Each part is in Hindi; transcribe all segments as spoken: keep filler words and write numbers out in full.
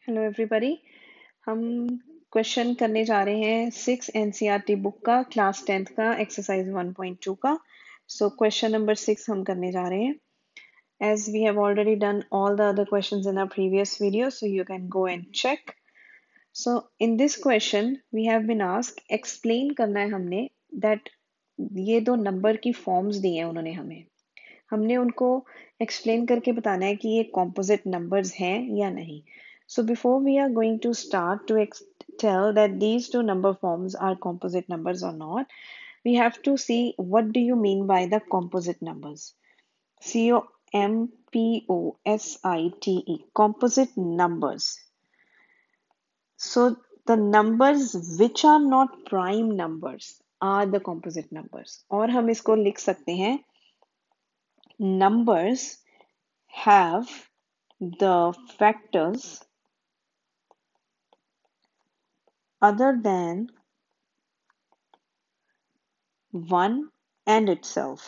Hello everybody. हम क्वेश्चन करने जा रहे हैं सिक्स एनसीईआरटी बुक का क्लास टेंथ का एक्सरसाइज वन पॉइंट टू का। सो क्वेश्चन नंबर सिक्स हम करने जा रहे हैं। As we have already done all the other questions in our previous video, so you can go and check. So in this question we have been asked, explain करना है हमने दैट ये दो नंबर की फॉर्म्स दी हैं उन्होंने हमें हमने उनको एक्सप्लेन करके बताना है कि ये कॉम्पोजिट नंबर्स हैं या नहीं. So before we are going to start to tell that these two number forms are composite numbers or not, we have to see what do you mean by the composite numbers. C O M P O S I T E, composite numbers. So the numbers which are not prime numbers are the composite numbers. और हम इसको लिख सकते हैं, numbers have the factors other than one and itself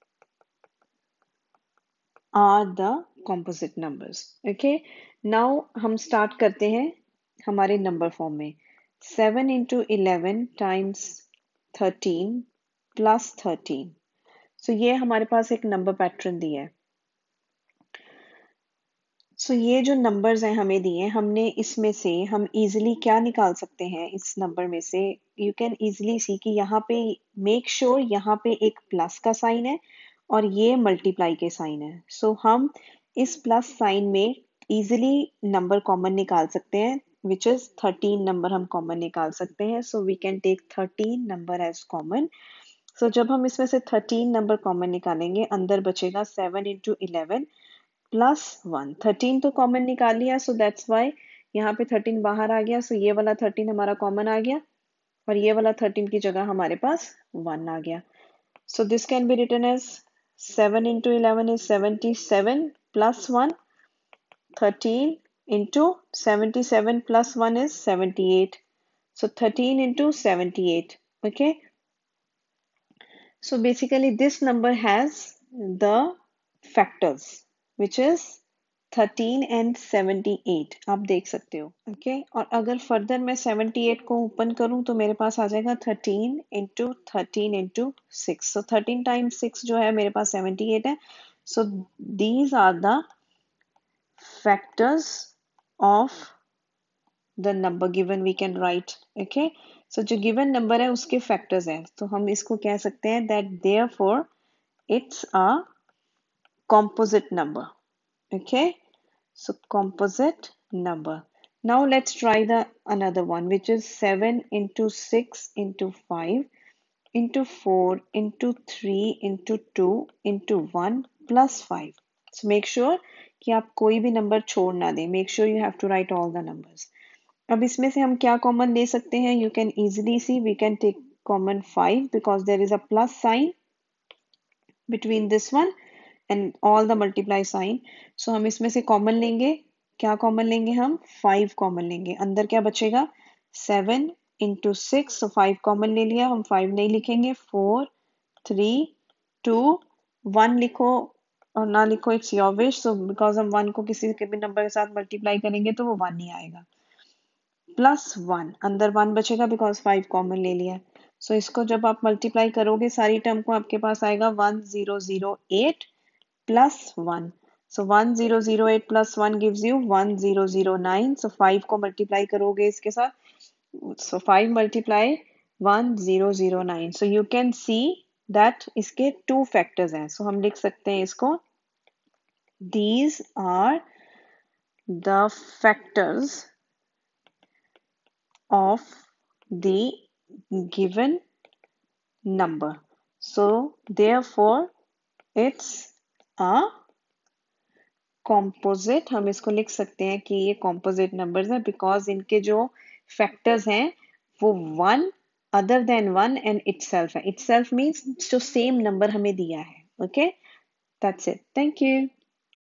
are the composite numbers. Okay, now हम start करते हैं हमारे number form में. seven into eleven times thirteen plus thirteen. So ये हमारे पास एक number pattern दिया है. सो so, ये जो नंबर्स हैं हमें दिए, हमने इसमें से हम इजीली क्या निकाल सकते हैं इस नंबर में से. यू कैन इजीली सी कि यहाँ पे मेक श्योर sure यहाँ पे एक प्लस का साइन है और ये मल्टीप्लाई के साइन है. सो so, हम इस प्लस साइन में इजीली नंबर कॉमन निकाल सकते हैं, विच इज थर्टीन नंबर हम कॉमन निकाल सकते हैं. So we can take thirteen number as common. So जब हम इसमें से थर्टीन नंबर कॉमन निकालेंगे, अंदर बचेगा seven into eleven plus one. Thirteen तो कॉमन निकाल लिया, सो दैट्स वाई यहाँ पे थर्टीन बाहर आ गया. सो so ये वाला थर्टीन हमारा कॉमन आ गया और ये वाला थर्टीन की जगह हमारे पास वन आ गया. So this can be written as seven into eleven is seventy seven plus one. Thirteen into seventy seven plus one is seventy eight. So thirteen into seventy eight. Okay, so basically this number has the factors which is thirteen and seventy eight. आप देख सकते हो. Okay okay? और अगर फर्दर मैं सेवेंटी एट को ओपन करूं तो मेरे पास आ जाएगा thirteen into thirteen into six. So thirteen times six जो है मेरे पास सेवेंटी एट है. So these are the factors of the number given we can write. Okay, so जो गिवन नंबर है उसके फैक्टर्स हैं, तो हम इसको कह सकते हैं that therefore it's a composite number. Okay, so composite number. Now let's try the another one, which is seven into six into five into four into three into two into one plus five. So make sure कि आप कोई भी नंबर छोड़ ना दें. Make sure you have to write all the numbers. अब इसमें से हम क्या कॉमन ले सकते हैं? You can easily see we can take common five because there is a plus sign between this one and all the multiply sign. So हम इसमें से कॉमन लेंगे. क्या कॉमन लेंगे? हम फाइव कॉमन लेंगे. अंदर क्या बचेगा? Seven into six. So five common ले लिया, हम फाइव नहीं लिखेंगे. फोर थ्री टू वन लिखो और ना लिखो, it's your wish. So because हम वन को किसी के भी नंबर के साथ मल्टीप्लाई करेंगे तो वो वन ही आएगा. प्लस वन, अंदर वन बचेगा बिकॉज फाइव कॉमन ले लिया. सो so, इसको जब आप मल्टीप्लाई करोगे सारी टर्म को, आपके पास आएगा one zero zero eight plus one. So one zero zero eight plus one gives you one zero zero nine. So five को multiply करोगे इसके साथ. So five multiply one zero zero nine. So you can see that इसके two factors हैं. So हम लिख सकते हैं इसको, these are the factors of the given number. So therefore it's a composite. हम इसको लिख सकते हैं कि ये कॉम्पोजिट नंबर्स हैं बिकॉज इनके जो फैक्टर्स हैं वो one other than one and itself है. इटसेल्फ मींस जो सेम नंबर हमें दिया है. Okay, that's it. Thank you.